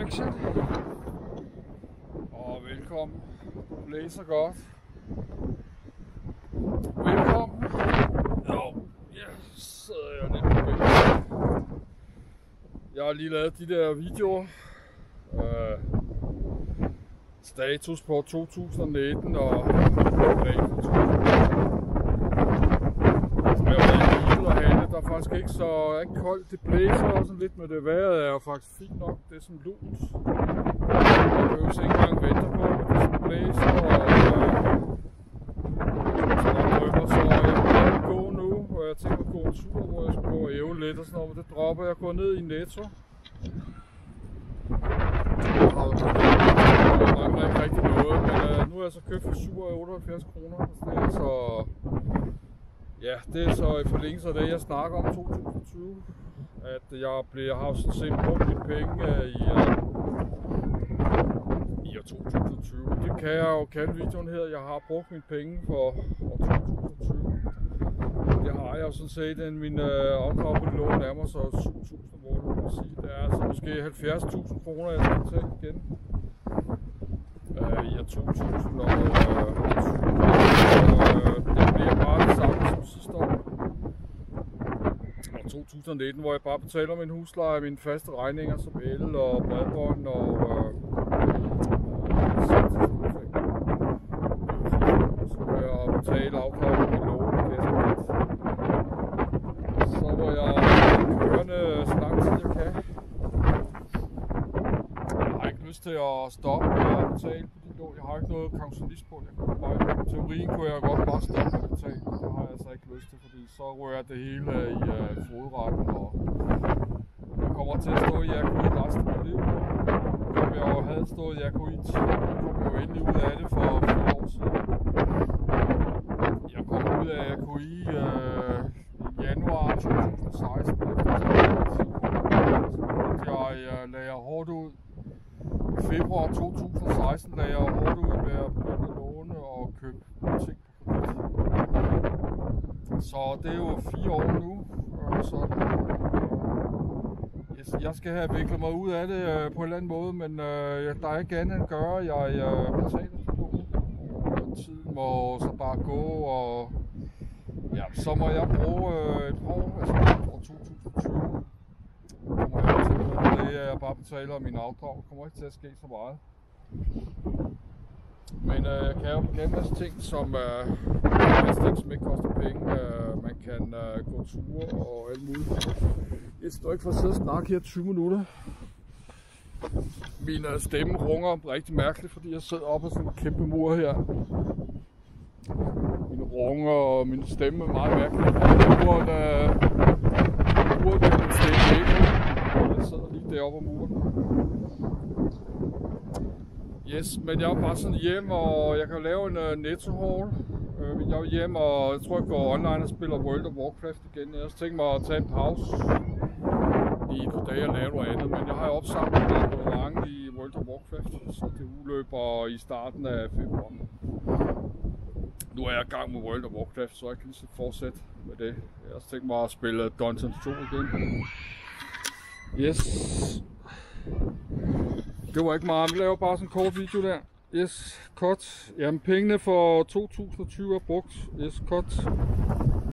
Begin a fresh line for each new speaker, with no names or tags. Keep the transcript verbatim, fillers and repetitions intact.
action. Og velkommen. Du blæser godt. Velkommen. Jo, ja, så sidder jeg lidt på bænken. Jeg har lige lavet de der videoer. Øh, status på to tusind nitten og plan for to tusind nitten. Der er faktisk ikke så ikke koldt. Det blæser også lidt, med det vejret er jo faktisk fint nok. Det er sådan lunt. Jeg behøver ikke engang vente på, men det er sådan blæser og så der drøber. Så jeg vil gå nu, og jeg tænker at gå en tur, hvor jeg skal gå og æve lidt og sådan noget. Men det dropper jeg. Går ned i Netto. Jeg mangler ikke rigtig noget, men uh, nu er jeg så købt for syv hundrede og otteoghalvfjerds kroner. Så ja, det er så i forlængelse af det, jeg snakker om to tusind og tyve, at jeg, bliver, jeg har sådan set brugt mine penge i, uh, i år to tusind og tyve. Det kan jeg jo kalde videoen her, jeg har brugt mine penge for år to tusind og tyve. Det har jeg jo sådan set, at min uh, afdrag på det lån nærmer så syv tusind, hvor det vil sige. Det er altså måske halvfjerds tusind kroner, jeg skal betale igen uh, i år to tusind og tyve. Det bliver bare det samme som sidste år. Og to tusind og nitten, hvor jeg bare betaler min husleje, mine faste regninger som el og bredbånd og øh, så må jeg betale afdrag på min lån. Så må jeg kørende så lang tid jeg kan. Jeg har ikke lyst til at stoppe med at betale på de lån. Jeg har ikke noget kautionist på. Jeg kan bare, i teorien kunne jeg godt bare stoppe med at betale. Det har jeg altså ikke lyst til, fordi så rører det hele i uh, fodretten, og jeg kommer til at stå i Yakuit resten af mit liv. Som jeg jo havde stået i Yakuit. Jeg kom jo endelig ud af det for fire år siden. Jeg kom ud af Yakuit uh, i januar to tusind og seksten. Jeg uh, lagde hårdt ud. I februar to tusind og seksten lagde jeg hårdt ud med at begynde at låne og købe ting på kredit. Så det er jo fire år nu. Så jeg skal have viklet mig ud af det på en eller anden måde, men der er ikke andet end at gøre. Jeg betaler til lån. Tiden må så bare gå, og ja, så må jeg bruge et par år, altså år to tusind og tyve. Kommer jeg til det, det jeg bare betaler mine afdrag. Det kommer ikke til at ske så meget. Men øh, jeg kan jo glemme en masse ting, som, øh, en masse ting, som ikke koster penge. Øh, man kan øh, gå ture og alt muligt. Jeg står ikke for at sidde og snakke her tyve minutter. Min øh, stemme runger rigtig mærkeligt, fordi jeg sidder oppe på sådan en kæmpe mur her. Mine runger og min stemme er meget mærkelig. Jeg burde, øh, jeg burde min stemme ikke. Jeg sidder lige deroppe om muren. Yes, men jeg er bare sådan hjem, og jeg kan lave en uh, Netto haul. Uh, jeg er hjemme, og jeg tror jeg går online og spiller World of Warcraft igen. Jeg har tænkt mig at tage en pause i et par dage og lave noget andet, men jeg har opsamlet en abonnement i World of Warcraft, så det udløber i starten af februar. Nu er jeg i gang med World of Warcraft, så jeg kan lige fortsætte med det. Jeg har tænkt mig at spille Dungeons to igen. Yes. Det var ikke meget, vi laver bare sådan en kort video der. Yes, cut. Jamen pengene for to tusind og tyve er brugt. Yes, cut.